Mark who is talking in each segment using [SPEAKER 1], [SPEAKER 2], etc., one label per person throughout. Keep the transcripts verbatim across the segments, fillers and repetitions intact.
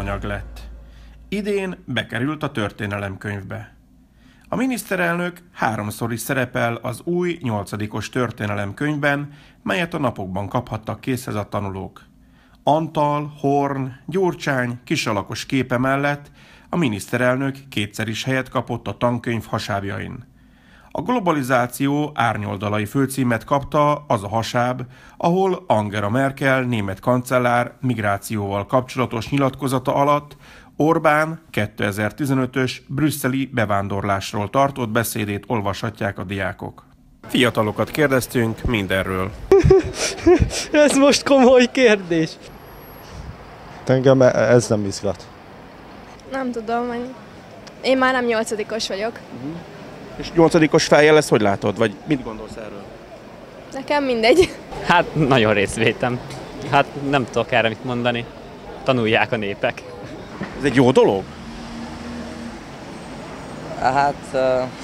[SPEAKER 1] tananyag lett. Idén bekerült a történelemkönyvbe. A miniszterelnök háromszor is szerepel az új nyolcadikos történelemkönyvben, melyet a napokban kaphattak készhez a tanulók. Antal, Horn, Gyurcsány kisalakos képe mellett a miniszterelnök kétszer is helyet kapott a tankönyv hasábjain. A globalizáció árnyoldalai főcímet kapta az a hasáb, ahol Angela Merkel német kancellár migrációval kapcsolatos nyilatkozata alatt Orbán kétezer-tizenötös brüsszeli bevándorlásról tartott beszédét olvashatják a diákok. Fiatalokat kérdeztünk mindenről.
[SPEAKER 2] Ez most komoly kérdés.
[SPEAKER 3] Engem ez nem izgat.
[SPEAKER 4] Nem tudom, én már nem nyolcadikos vagyok.
[SPEAKER 1] Uh-huh. És nyolcadikos fejjel ezt hogy látod, vagy mit gondolsz erről?
[SPEAKER 4] Nekem mindegy.
[SPEAKER 2] Hát nagyon részvétem. Hát nem tudok erre mit mondani. Tanulják a népek.
[SPEAKER 1] Ez egy jó dolog?
[SPEAKER 5] Hát uh,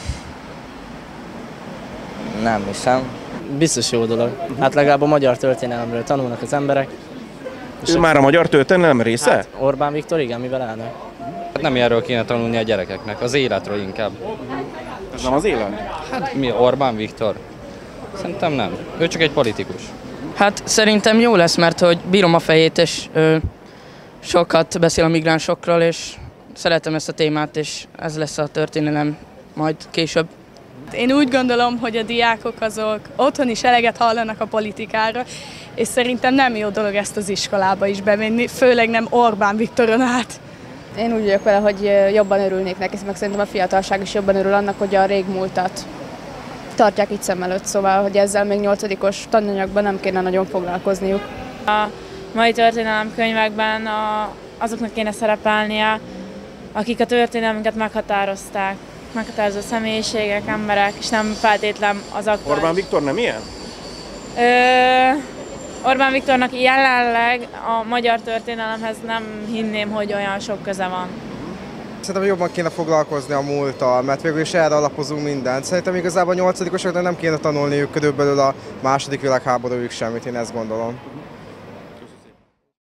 [SPEAKER 5] nem hiszem.
[SPEAKER 6] Biztos jó dolog. Hát legalább a magyar történelemről tanulnak az emberek.
[SPEAKER 1] Ő már a magyar történelem része?
[SPEAKER 6] Hát Orbán Viktor, igen, mivel elnök.
[SPEAKER 7] Hát nem erről kéne tanulni a gyerekeknek, az életről inkább.
[SPEAKER 1] Ez nem az élet?
[SPEAKER 7] Hát mi, Orbán Viktor? Szerintem nem. Ő csak egy politikus.
[SPEAKER 8] Hát szerintem jó lesz, mert hogy bírom a fejét, és ö, sokat beszél a migránsokról, és szeretem ezt a témát, és ez lesz a történelem majd később.
[SPEAKER 9] Én úgy gondolom, hogy a diákok azok otthon is eleget hallanak a politikára, és szerintem nem jó dolog ezt az iskolába is bevinni, főleg nem Orbán Viktoron át.
[SPEAKER 4] Én úgy vagyok vele, hogy jobban örülnék neki, meg szerintem a fiatalság is jobban örül annak, hogy a régmúltat tartják itt szem előtt, szóval, hogy ezzel még nyolcadikos tananyagban nem kéne nagyon foglalkozniuk.
[SPEAKER 10] A mai történelemkönyvekben a, azoknak kéne szerepelnie, akik a történelmünket meghatározták. Meghatározó személyiségek, emberek, és nem feltétlen az aktuális.
[SPEAKER 1] Orbán Viktor nem ilyen?
[SPEAKER 10] Ö, Orbán Viktornak jelenleg a magyar történelemhez nem hinném, hogy olyan sok köze van.
[SPEAKER 11] Szerintem jobban kéne foglalkozni a múlttal, mert végül is erre alapozunk mindent. Szerintem igazából a nyolcadikosoknak nem kéne tanulniuk körülbelül a második világháborúig semmit, én ezt gondolom.